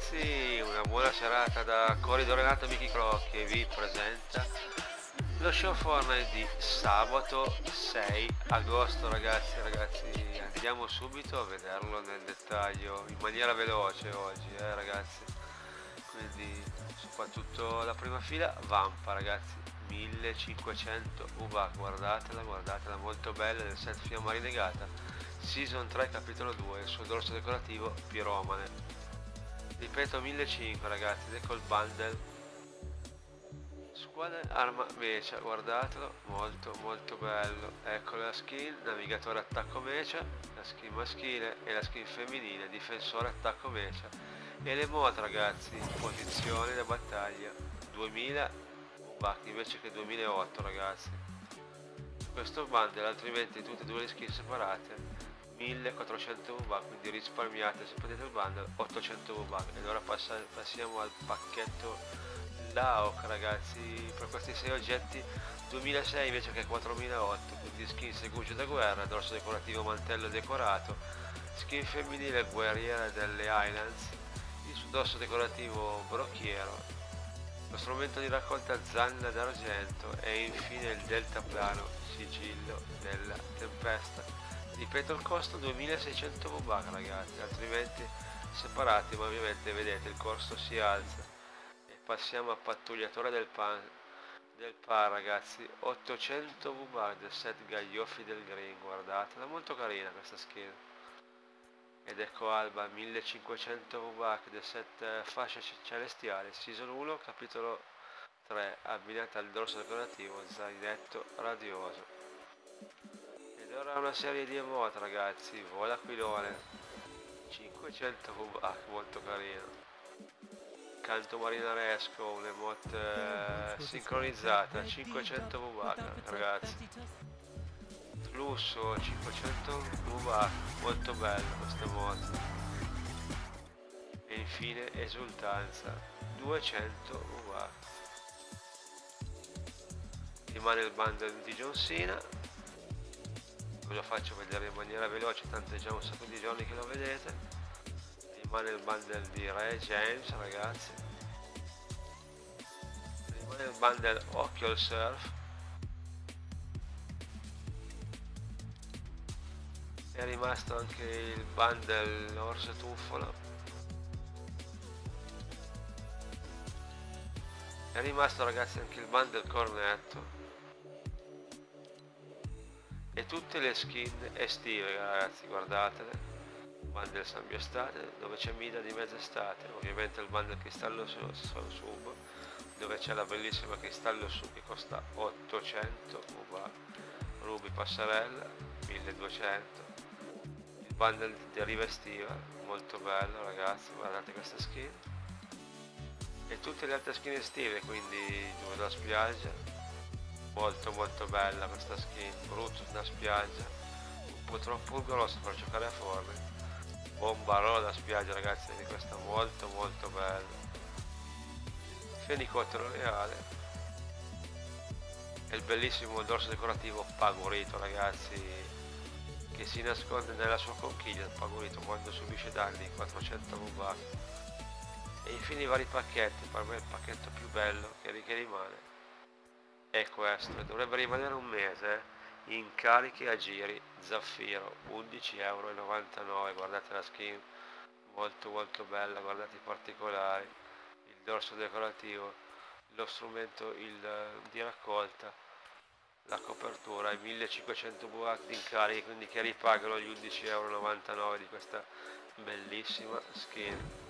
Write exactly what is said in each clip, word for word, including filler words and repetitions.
ragazzi, una buona serata da Corridore Nato Mickey Croc che vi presenta lo show Fortnite di sabato sei agosto. Ragazzi, ragazzi, andiamo subito a vederlo nel dettaglio in maniera veloce oggi, eh ragazzi. Quindi soprattutto la prima fila, Vampa ragazzi, millecinquecento U V A, guardatela, guardatela, molto bella, del set Fiamma Rinegata, Season tre capitolo due, il suo dorso decorativo Piromane. Ripeto, millecinquecento ragazzi, ecco il bundle, squadra arma mecia, guardatelo, molto molto bello. Ecco la skin, navigatore attacco mecia, la skin maschile e la skin femminile, difensore attacco mecia. E le mod ragazzi, posizione da battaglia, duemila U V A invece che duemilaotto ragazzi. Questo bundle, altrimenti tutte e due le skin separate, millequattrocento U V A, quindi risparmiate se prendete il bundle ottocento U V A. E ora passa, passiamo al pacchetto L A O C ragazzi, per questi sei oggetti duemilasei invece che quattromilaotto, quindi skin segugio da guerra, dorso decorativo mantello decorato, skin femminile guerriera delle Highlands, il suo dorso decorativo brocchiero, lo strumento di raccolta zanna d'argento e infine il deltaplano sigillo della tempesta. Ripeto, il costo duemilaseicento U V A ragazzi, altrimenti separati, ma ovviamente vedete il costo si alza. E passiamo a pattugliatore del pan del par ragazzi, ottocento U V A del set Gaglioffi del Green, guardatela, molto carina questa skin. Ed ecco Alba, millecinquecento U V A del set fascia celestiale, Season uno capitolo tre, abbinata al dorso decorativo zainetto radioso. Ed ora una serie di emote ragazzi, vola aquilone, cinquecento U V A, molto carino. Canto marinaresco, un'emote eh, sincronizzata, cinquecento U V A ragazzi. Flusso, cinquecento U V A, molto bello questa emote. E infine esultanza, duecento U V A. Rimane il bundle di John Cena, ve lo faccio vedere in maniera veloce, tanto è già un sacco di giorni che lo vedete. Rimane il bundle di Re James ragazzi, rimane il bundle Occhio al Surf, è rimasto anche il bundle Orso Tuffolo, è rimasto ragazzi anche il bundle Cornetto e tutte le skin estive ragazzi, guardatele, bundle Sambio Estate dove c'è Mida di mezz'estate, ovviamente il bundle Cristallo su, su, sub dove c'è la bellissima Cristallo su che costa ottocento U V A, Ruby Passarella milleduecento, il bundle di deriva estiva molto bello ragazzi, guardate questa skin e tutte le altre skin estive, quindi due da spiaggia, molto molto bella questa skin, brutto da spiaggia, un po' troppo grosso per giocare a Fortnite, bombarolo da spiaggia ragazzi, di questa molto molto bella, fenicottero reale e il bellissimo dorso decorativo Pagurito ragazzi, che si nasconde nella sua conchiglia il Pagurito quando subisce danni, quattrocento U V A. E infine i vari pacchetti, per me il pacchetto più bello che, che rimane è questo, e dovrebbe rimanere un mese, eh? In cariche a giri, Zaffiro, undici e novantanove euro, guardate la skin, molto molto bella, guardate i particolari, il dorso decorativo, lo strumento il, di raccolta, la copertura, i millecinquecento U V A in cariche, quindi che ripagano gli undici e novantanove euro di questa bellissima skin.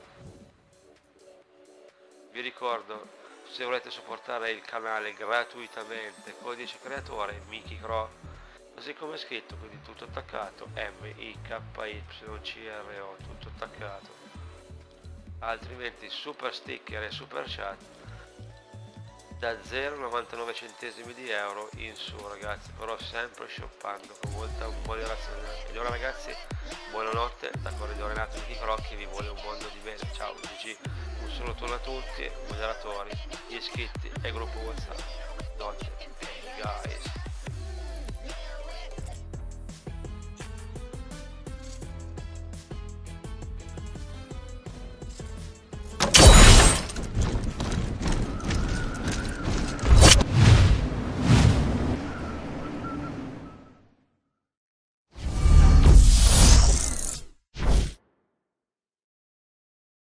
Vi ricordo, se volete supportare il canale gratuitamente, codice creatore Mickey Croc, così come è scritto, quindi tutto attaccato, M I K Y C R O, tutto attaccato. Altrimenti super sticker e super chat da zero virgola novantanove centesimi di euro in su ragazzi, però sempre shoppando con molta moderazione. E allora ragazzi, buonanotte da Corridore Nato Mickey Croc che vi vuole un mondo di bene. Ciao G G, un saluto a tutti, moderatori, iscritti e gruppo WhatsApp. Notte, guys.